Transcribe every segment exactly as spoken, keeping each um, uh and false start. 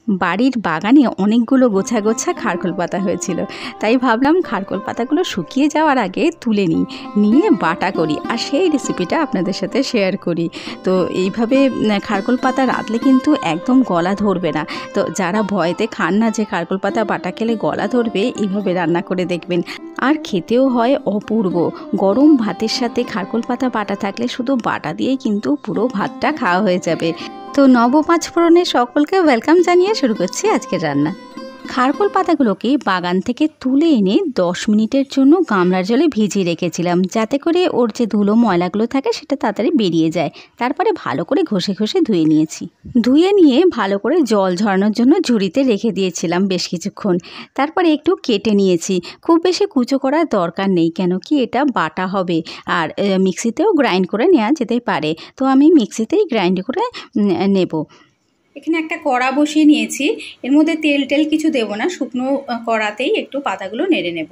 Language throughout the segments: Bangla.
বাড়ির বাগানে অনেকগুলো গোছা গোছা খারকোল পাতা হয়েছিল, তাই ভাবলাম খারকোল পাতাগুলো শুকিয়ে যাওয়ার আগে তুলে নিই, নিয়ে বাটা করি আর সেই রেসিপিটা আপনাদের সাথে শেয়ার করি। তো এইভাবে খারকোল পাতা রাঁধলে কিন্তু একদম গলা ধরবে না। তো যারা ভয়েতে খান না যে খারকোল পাতা বাটা খেলে গলা ধরবে, এইভাবে রান্না করে দেখবেন, আর খেতেও হয় অপূর্ব। গরম ভাতের সাথে খারকোল পাতা বাটা থাকলে শুধু বাটা দিয়েই কিন্তু পুরো ভাতটা খাওয়া হয়ে যাবে। তো নব পাঁচ ফোড়নের সকলকে ওয়েলকাম জানিয়ে শুরু করছি আজকের রান্না। খারকোল পাতাগুলোকে বাগান থেকে তুলে এনে দশ মিনিটের জন্য গামলার জলে ভিজিয়ে রেখেছিলাম, যাতে করে ওর যে ধুলো ময়লাগুলো থাকে সেটা তাড়াতাড়ি বেরিয়ে যায়। তারপরে ভালো করে ঘষে ঘষে ধুয়ে নিয়েছি। ধুয়ে নিয়ে ভালো করে জল ঝরানোর জন্য ঝুড়িতে রেখে দিয়েছিলাম বেশ কিছুক্ষণ। তারপরে একটু কেটে নিয়েছি। খুব বেশি কুচো করার দরকার নেই, কেন কি এটা বাটা হবে, আর মিক্সিতেও গ্রাইন্ড করে নেওয়া যেতে পারে। তো আমি মিক্সিতেই গ্রাইন্ড করে নেব। এখানে একটা কড়া বসিয়ে নিয়েছি, এর মধ্যে তেল টেল কিছু দেব না, শুকনো কড়াতেই একটু পাতাগুলো নেড়ে নেব।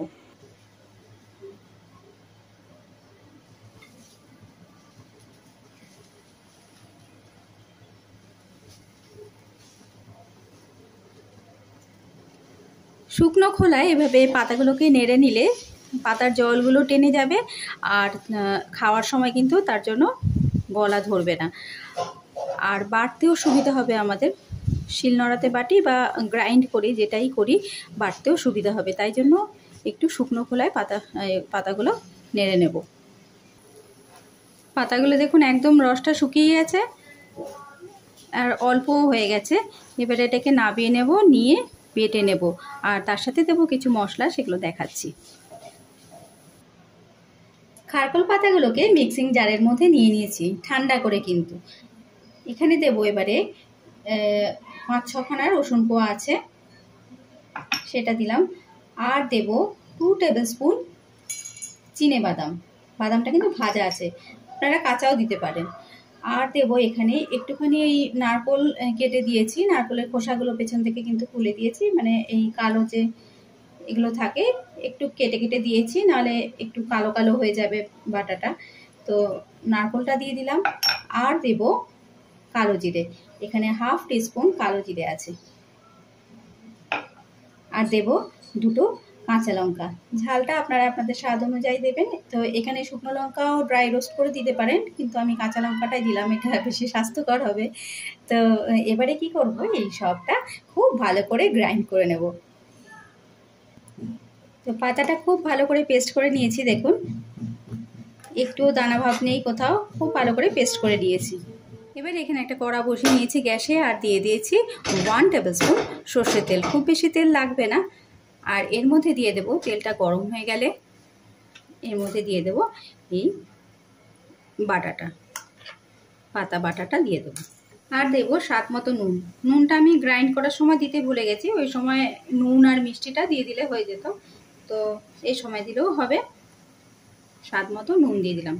শুকনো খোলায় এভাবে পাতাগুলোকে নেড়ে নিলে পাতার জলগুলো টেনে যাবে, আর খাওয়ার সময় কিন্তু তার জন্য গলা ধরবে না, আর বাটতেও সুবিধা হবে। আমাদের শিলনোড়াতে বাটি বা গ্রাইন্ড করি, যেটাই করি বাটতেও সুবিধা হবে। তাই জন্য একটু শুকনো খোলায় পাতা পাতাগুলো নেড়ে নেব। পাতাগুলো দেখুন একদম রসটা শুকিয়ে গেছে আর অল্প হয়ে গেছে। এবারে এটাকে নাবিয়ে নেব, নিয়ে বেটে নেব, আর তার সাথে দেবো কিছু মশলা, সেগুলো দেখাচ্ছি। খারকোল পাতাগুলোকে মিক্সিং জারের মধ্যে নিয়ে নিয়েছি ঠান্ডা করে, কিন্তু এখানে দেবো এবারে পাঁচ ছখানার রসুন কোয়া আছে, সেটা দিলাম। আর দেব টু টেবিল স্পুন চিনে বাদাম, বাদামটা কিন্তু ভাজা আছে, আপনারা কাঁচাও দিতে পারেন। আর দেব এখানে একটুখানি এই নারকোল কেটে দিয়েছি, নারকোলের খোসাগুলো পেছন থেকে কিন্তু খুলে দিয়েছি, মানে এই কালো যে এগুলো থাকে একটু কেটে কেটে দিয়েছি, নাহলে একটু কালো কালো হয়ে যাবে বাটাটা। তো নারকোলটা দিয়ে দিলাম। আর দেব কালো জিরে, এখানে হাফ টিস্পুন কালো জিরে আছে। আর দেব দুটো কাঁচা লঙ্কা, ঝালটা আপনারা আপনাদের স্বাদ অনুযায়ী দেবেন। তো এখানে শুকনো লঙ্কাও ড্রাই রোস্ট করে দিতে পারেন, কিন্তু আমি কাঁচা লঙ্কাটাই দিলাম, এটা বেশি স্বাস্থ্যকর হবে। তো এবারে কি করব, এই সবটা খুব ভালো করে গ্রাইন্ড করে নেব। তো পাতাটা খুব ভালো করে পেস্ট করে নিয়েছি, দেখুন একটুও দানা ভাব নেই কোথাও, খুব ভালো করে পেস্ট করে দিয়েছি। এবার এখানে একটা কড়া বসিয়ে নিয়েছি গ্যাসে, আর দিয়ে দিয়েছি ওয়ান টেবিল স্পুন সর্ষের তেল। খুব বেশি তেল লাগবে না। আর এর মধ্যে দিয়ে দেব, তেলটা গরম হয়ে গেলে এর মধ্যে দিয়ে দেব এই বাটাটা, পাতা বাটাটা দিয়ে দেবো। আর দেব স্বাদ মতো নুন। নুনটা আমি গ্রাইন্ড করার সময় দিতে ভুলে গেছি, ওই সময় নুন আর মিষ্টিটা দিয়ে দিলে হয়ে যেত, তো এই সময় দিলেও হবে। স্বাদ মতো নুন দিয়ে দিলাম।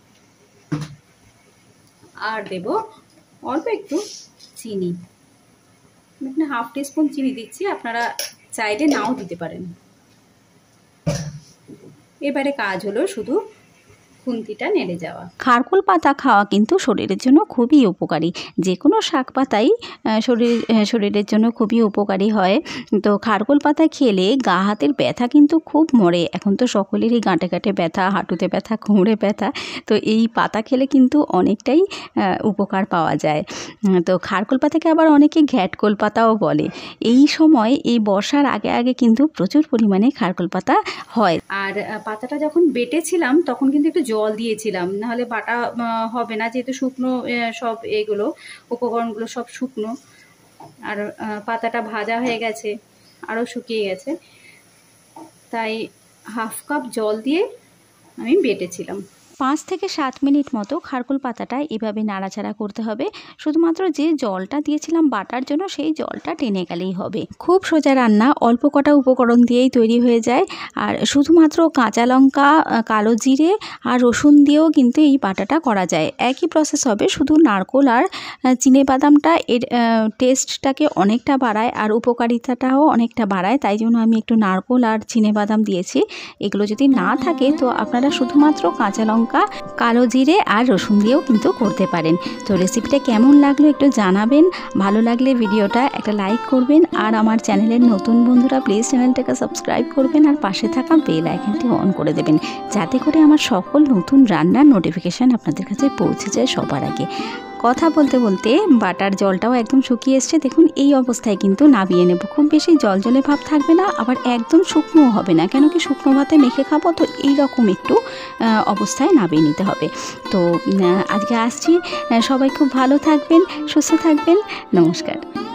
আর দেব অল্প একটু চিনি, এখানে হাফ টিস্পুন চিনি দিচ্ছি, আপনারা চাইলে নাও দিতে পারেন। এবারে কাজ হলো শুধু খুন্তিটা নেড়ে যাওয়া। খারকোল পাতা খাওয়া কিন্তু শরীরের জন্য খুবই উপকারী, যে কোনো শাক পাতাই শরীর শরীরের জন্য খুবই উপকারী হয়। তো খারকোল পাতা খেলে গা হাতের ব্যথা কিন্তু খুব মরে। এখন তো সকলেরই গাঁটে গাঁটে ব্যথা, হাঁটুতে ব্যথা, কোমরে ব্যথা, তো এই পাতা খেলে কিন্তু অনেকটাই উপকার পাওয়া যায়। তো খারকোল পাতাকে আবার অনেকে ঘ্যাটকোল পাতাও বলে। এই সময় এই বর্ষার আগে আগে কিন্তু প্রচুর পরিমাণে খারকোল পাতা হয়। আর পাতাটা যখন বেটেছিলাম তখন কিন্তু একটু জল দিয়েছিলাম, নাহলে বাটা হবে না, যেহেতু শুকনো সব এগুলো উপকরণগুলো সব শুকনো। আর পাতাটা ভাজা হয়ে গেছে, আরও শুকিয়ে গেছে, তাই হাফ কাপ জল দিয়ে আমি বেটেছিলাম। পাঁচ থেকে সাত মিনিট মতো খারকোল পাতাটা এভাবে নাড়াচাড়া করতে হবে। শুধুমাত্র যে জলটা দিয়েছিলাম বাটার জন্য, সেই জলটা টেনে গেলেই হবে। খুব সোজা রান্না, অল্প কটা উপকরণ দিয়েই তৈরি হয়ে যায়। আর শুধুমাত্র কাঁচা লঙ্কা, কালো জিরে আর রসুন দিয়েও কিন্তু এই বাটাটা করা যায়। একই প্রসেস হবে, শুধু নারকোল আর চিনে বাদামটা এর টেস্টটাকে অনেকটা বাড়ায় আর উপকারিতাটাও অনেকটা বাড়ায়। তাই জন্য আমি একটু নারকোল আর চিনে বাদাম দিয়েছি। এগুলো যদি না থাকে তো আপনারা শুধুমাত্র কাঁচা লঙ্কা লঙ্কা, কালো জিরে আর রসুন দিয়েও কিন্তু করতে পারেন। তো রেসিপিটা কেমন লাগলো একটু জানাবেন। ভালো লাগলে ভিডিওটা একটা লাইক করবেন, আর আমার চ্যানেলের নতুন বন্ধুরা প্লিজ চ্যানেলটাকে সাবস্ক্রাইব করবেন আর পাশে থাকা বেল আইকনটি অন করে দেবেন, যাতে করে আমার সকল নতুন রান্নার নোটিফিকেশান আপনাদের কাছে পৌঁছে যায় সবার আগে। কথা বলতে বলতে বাটার জলটাও একদম শুকিয়ে এসছে। দেখুন এই অবস্থায় কিন্তু নামিয়ে নেব। খুব বেশি জল জলে ভাব থাকবে না, আবার একদম শুকনোও হবে না, কেন কি শুকনো ভাতে মেখে খাবো, তো এইরকম একটু অবস্থায় নামিয়ে নিতে হবে। তো আজকে আসছি, সবাই খুব ভালো থাকবেন, সুস্থ থাকবেন, নমস্কার।